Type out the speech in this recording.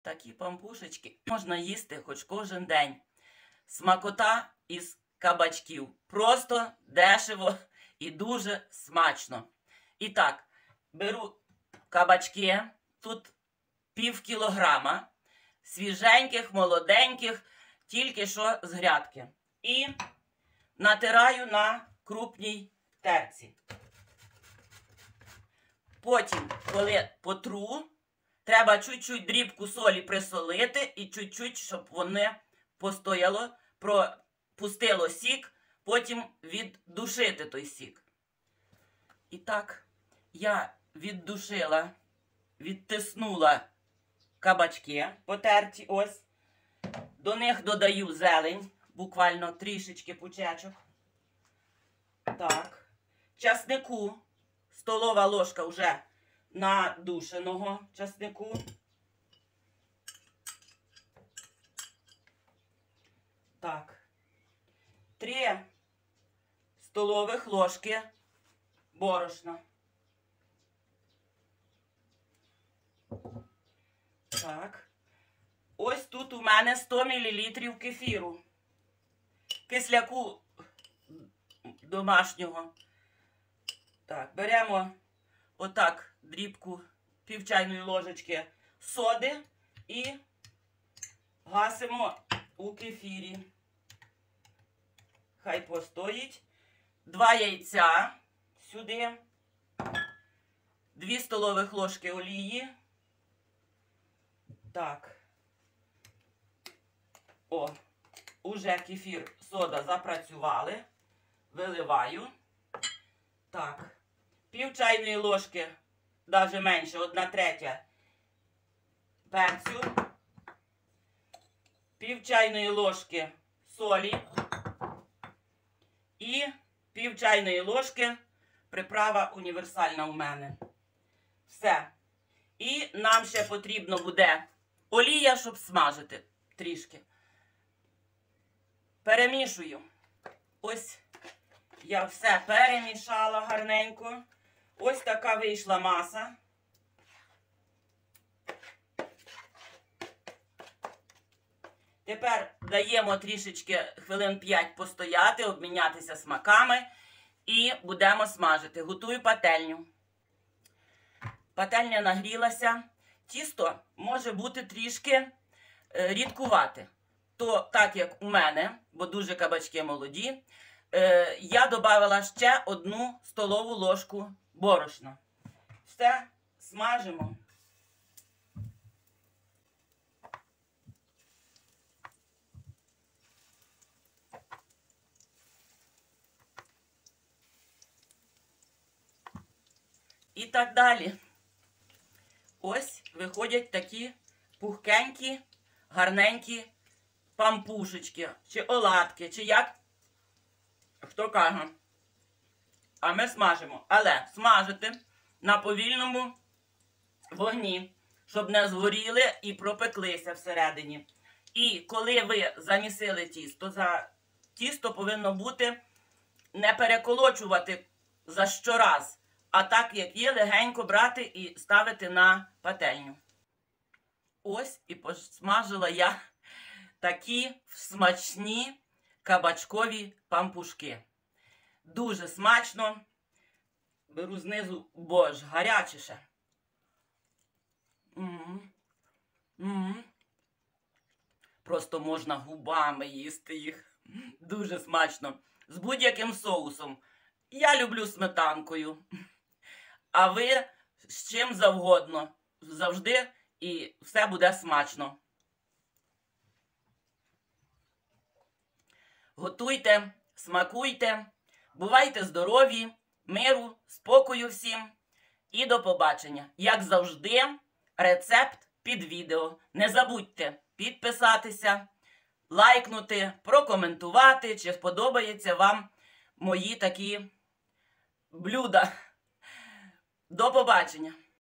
Такі пампушечки можна їсти хоч кожен день. Смакота із кабачків. Просто дешево і дуже смачно. І так, беру кабачки, тут пів кілограма, свіженьких, молоденьких, тільки що з грядки. І натираю на крупній терці. Потім, коли потру, треба чуть-чуть дрібку солі присолити і чуть-чуть, щоб воно постояло, пропустило сік, потім віддушити той сік. І так, я віддушила, відтиснула кабачки потерті, ось. До них додаю зелень, буквально трішечки пучечок. Так. Часнику, столова ложка вже надушеного часнику. Так. 3 столових ложки борошна. Так. Ось тут у мене 100 мл кефіру. Кисляку домашнього. Так, беремо отак дрібку пів чайної ложечки соди і гасимо у кефірі. Хай постоїть. 2 яйця сюди. 2 столових ложки олії. Так. О, уже кефір, сода запрацювали. Виливаю. Так. Пів чайної ложки, навіть менше, 1/3 перцю. Пів чайної ложки солі. І пів чайної ложки приправа універсальна у мене. Все. І нам ще потрібно буде олія, щоб смажити трішки. Перемішую. Ось я все перемішала гарненько. Ось така вийшла маса. Тепер даємо трішечки хвилин 5 постояти, обмінятися смаками і будемо смажити. Готую пательню. Пательня нагрілася. Тісто може бути трішки рідкувате. То так як у мене, бо дуже кабачки молоді, я додала ще 1 столову ложку борошна. Все смажимо. І так далі. Ось виходять такі пухкенькі, гарненькі пампушечки, чи оладки, чи як хто каже. А ми смажимо. Але смажити на повільному вогні, щоб не згоріли і пропеклися всередині. І коли ви замісили тісто повинно бути не переколочувати за щораз, а так, як є, легенько брати і ставити на пательню. Ось і посмажила я такі смачні кабачкові пампушки. Дуже смачно. Беру знизу, бо ж гаряче ще. Просто можна губами їсти їх. Дуже смачно. З будь-яким соусом. Я люблю сметанкою. А ви з чим завгодно. Завжди і все буде смачно. Готуйте, смакуйте, бувайте здорові, миру, спокою всім і до побачення. Як завжди, рецепт під відео. Не забудьте підписатися, лайкнути, прокоментувати, чи сподобаються вам мої такі блюда. До побачення!